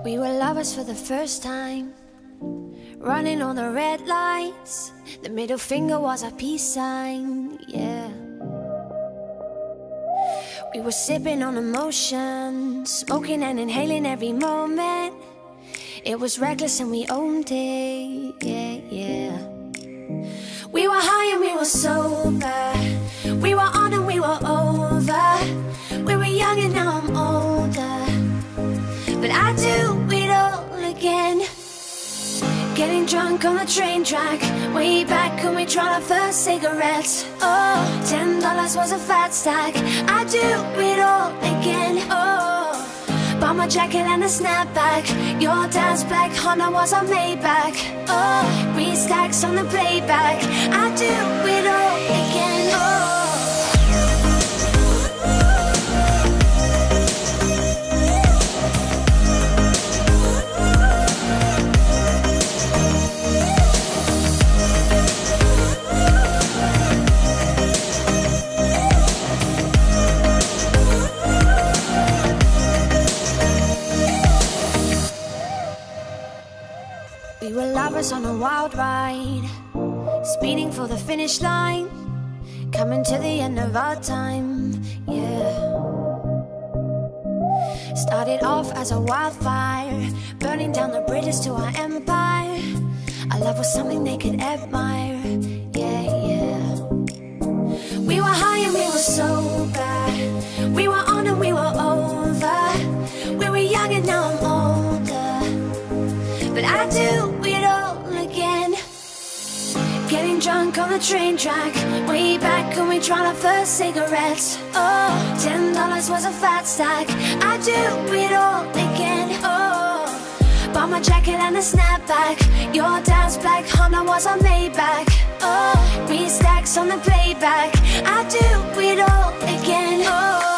We were lovers for the first time, running on the red lights. The middle finger was our peace sign, yeah. We were sipping on emotion, smoking and inhaling every moment. It was reckless and we owned it, yeah, yeah. We were high and we were sober, we were on and we were over. We were young and now I'm older, but I do it all again. Getting drunk on the train track, way back when we tried our first cigarettes. Oh, $10 was a fat stack. I do it all again. Oh, bought my jacket and a snapback. Your dad's black Honda was our Maybach. Oh, 3 stacks on the playback. I do it all again. Oh. We were lovers on a wild ride, speeding for the finish line, coming to the end of our time, yeah. Started off as a wildfire, burning down the bridges to our empire. Our love was something they could admire, yeah, yeah. We were high and we were sober, we were on and we were over. We were young and now I'm older, but I do it all again. Getting drunk on the train track, way back when we tried our first cigarettes. Oh, $10 was a fat stack. I do it all again. Oh, bought my jacket and a snapback. Your dad's black Honda was our Maybach. Oh, 3 stacks on the playback. I do it all again. Oh.